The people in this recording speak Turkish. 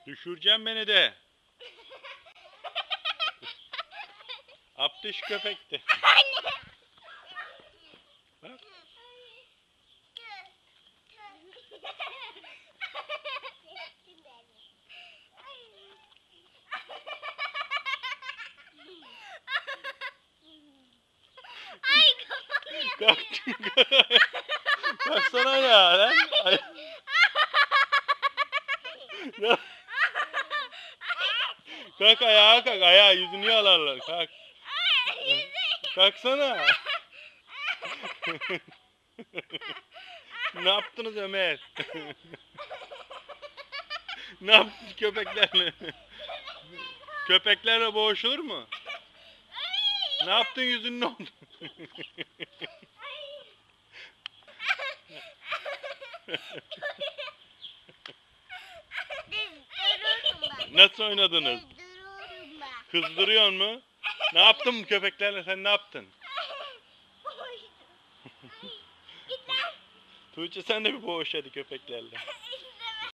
Düşüreceğim beni de. Abdüş köpekti. Bak. Kalktın. Kalksana ya lan. Kalk ayağa kalk. Ayağa yüzünü yalarlar. Kalk. Kalksana. Ne yaptınız Ömer? Ne yaptın köpeklerle? Köpeklerle boğuşulur mu? Ne yaptın, yüzün ne oldu? Nasıl oynadınız? Kızdırıyor mu? Ne yaptın köpeklerle, sen ne yaptın? Tuğçe sen de bir boğuş hadi köpeklerle.